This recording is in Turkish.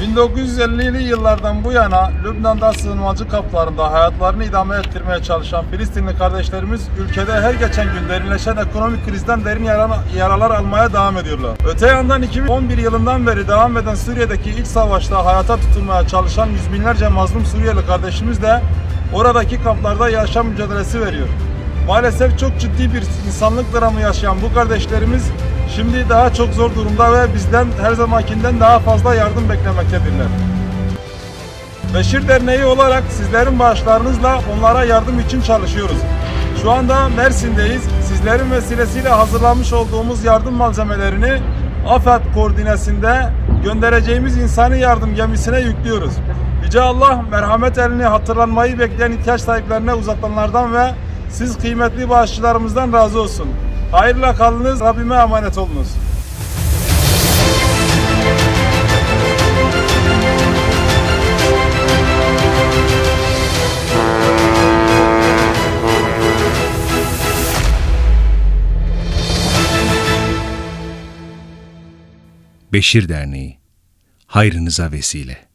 1950'li yıllardan bu yana Lübnan'da sığınmacı kamplarında hayatlarını idame ettirmeye çalışan Filistinli kardeşlerimiz ülkede her geçen gün derinleşen ekonomik krizden derin yaralar almaya devam ediyorlar. Öte yandan 2011 yılından beri devam eden Suriye'deki iç savaşta hayata tutunmaya çalışan yüz binlerce mazlum Suriyeli kardeşimiz de oradaki kamplarda yaşam mücadelesi veriyor. Maalesef çok ciddi bir insanlık dramı yaşayan bu kardeşlerimiz şimdi daha çok zor durumda ve bizden her zamankinden daha fazla yardım beklemektedirler. Beşir Derneği olarak sizlerin bağışlarınızla onlara yardım için çalışıyoruz. Şu anda Mersin'deyiz. Sizlerin vesilesiyle hazırlamış olduğumuz yardım malzemelerini AFAD koordinesinde göndereceğimiz insani yardım gemisine yüklüyoruz. Yüce Allah merhamet elini hatırlanmayı bekleyen ihtiyaç sahiplerine uzatanlardan ve siz kıymetli bağışçılarımızdan razı olsun. Hayırla kalınız, Rabbime emanet olunuz. Beşir Derneği, hayrınıza vesile.